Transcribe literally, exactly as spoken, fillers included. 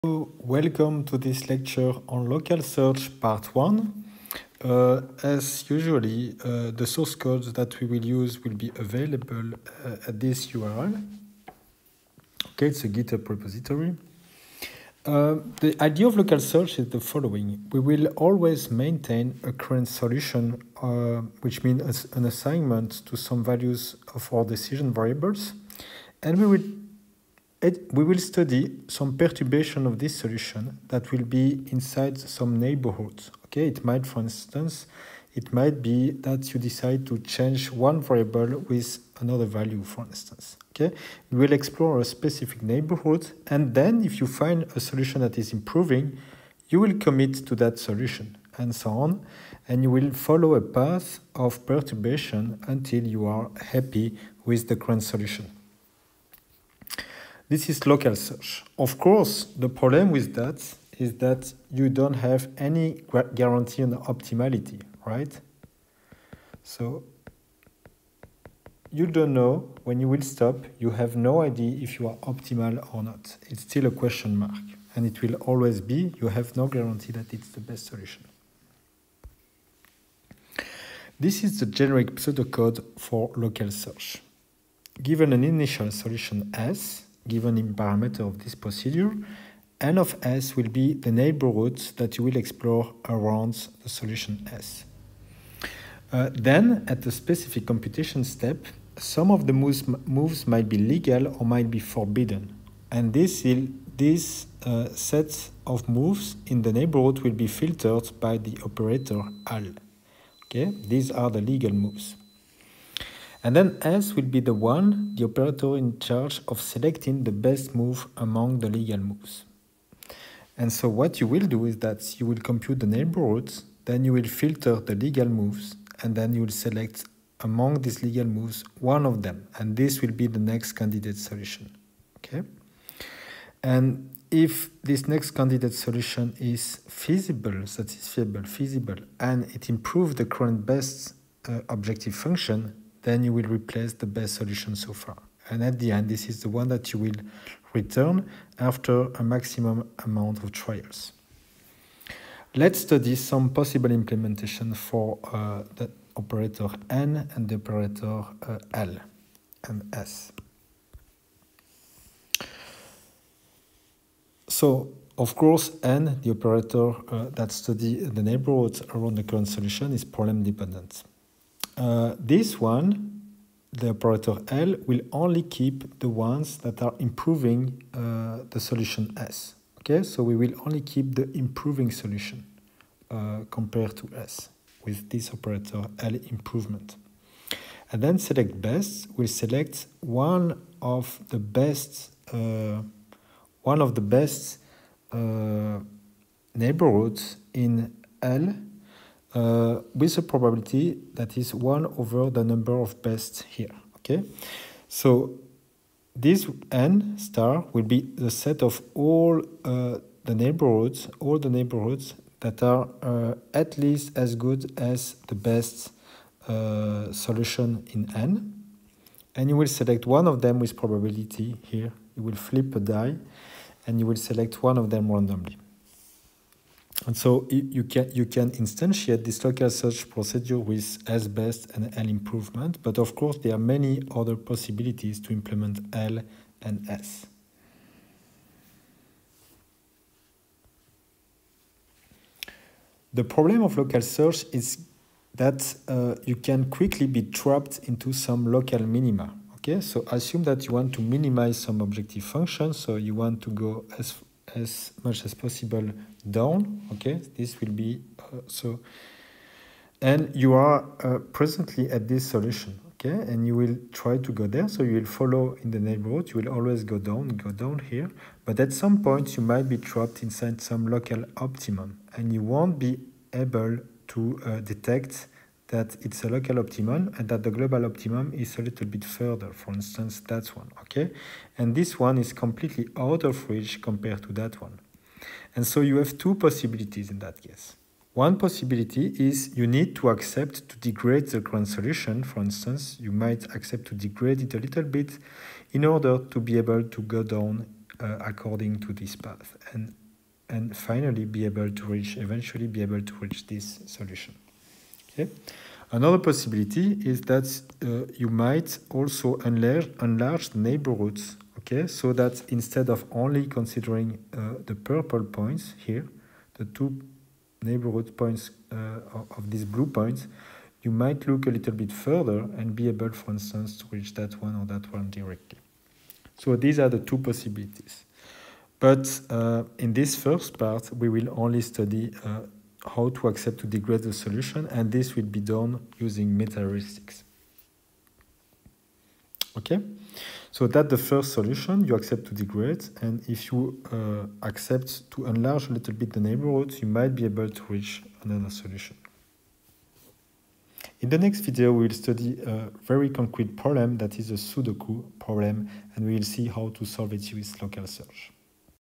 Welcome to this lecture on local search part one. Uh, as usually, uh, the source code that we will use will be available uh, at this U R L. Okay, it's a GitHub repository. Uh, the idea of local search is the following. We will always maintain a current solution, uh, which means an assignment to some values of our decision variables, and we will It, we will study some perturbation of this solution that will be inside some neighborhoods. Okay, it might, for instance, it might be that you decide to change one variable with another value, for instance. Okay, we will explore a specific neighborhood, and then if you find a solution that is improving, you will commit to that solution, and so on, and you will follow a path of perturbation until you are happy with the current solution. This is local search. Of course, the problem with that is that you don't have any guarantee on optimality, right? So you don't know when you will stop. You have no idea if you are optimal or not. It's still a question mark, and it will always be. You have no guarantee that it's the best solution. This is the generic pseudocode for local search. Given an initial solution S, given in parameter of this procedure, n of S will be the neighborhoods that you will explore around the solution S. Uh, then, at the specific computation step, some of the moves, moves might be legal or might be forbidden. And this, this uh, set of moves in the neighborhood will be filtered by the operator al. Okay? These are the legal moves. And then S will be the one, the operator in charge of selecting the best move among the legal moves. And so what you will do is that you will compute the neighborhoods, then you will filter the legal moves, and then you will select among these legal moves one of them. And this will be the next candidate solution. Okay? And if this next candidate solution is feasible, satisfiable, feasible, and it improves the current best uh, objective function, then you will replace the best solution so far. And at the end, this is the one that you will return after a maximum amount of trials. Let's study some possible implementation for uh, the operator N and the operator uh, L and S. So, of course, N, the operator uh, that studies the neighborhoods around the current solution, is problem dependent. Uh, this one, the operator L, will only keep the ones that are improving uh, the solution S. Okay, so we will only keep the improving solution uh, compared to S with this operator L improvement. And then select best will select one of the best uh, one of the best uh, neighborhoods in L. Uh, with a probability that is one over the number of best here, okay? So this n star will be the set of all uh, the neighborhoods, all the neighborhoods that are uh, at least as good as the best uh, solution in n. And you will select one of them with probability here. You will flip a die and you will select one of them randomly. And so you can, you can instantiate this local search procedure with S best and L improvement, but of course there are many other possibilities to implement L and S. The problem of local search is that uh, you can quickly be trapped into some local minima. Okay, so assume that you want to minimize some objective function, so you want to go as as much as possible down. Okay, this will be uh, so, and you are uh, presently at this solution. Okay, and you will try to go there, so you will follow in the neighborhood. You will always go down, go down here, but at some point you might be trapped inside some local optimum, and you won't be able to uh, detect that it's a local optimum and that the global optimum is a little bit further. For instance, that one, okay? And this one is completely out of reach compared to that one. And so you have two possibilities in that case. One possibility is you need to accept to degrade the current solution. For instance, you might accept to degrade it a little bit in order to be able to go down uh, according to this path, and and finally be able to reach, eventually be able to reach this solution. Okay. Another possibility is that uh, you might also enlarge, enlarge the neighborhoods, okay, so that instead of only considering uh, the purple points here, the two neighborhood points uh, of these blue points, you might look a little bit further and be able, for instance, to reach that one or that one directly. So these are the two possibilities. But uh, in this first part, we will only study uh, how to accept to degrade the solution, and this will be done using meta-heuristics. Okay, so that's the first solution. You accept to degrade, and if you uh, accept to enlarge a little bit the neighborhoods, you might be able to reach another solution. In the next video, we will study a very concrete problem that is a Sudoku problem, and we will see how to solve it with local search.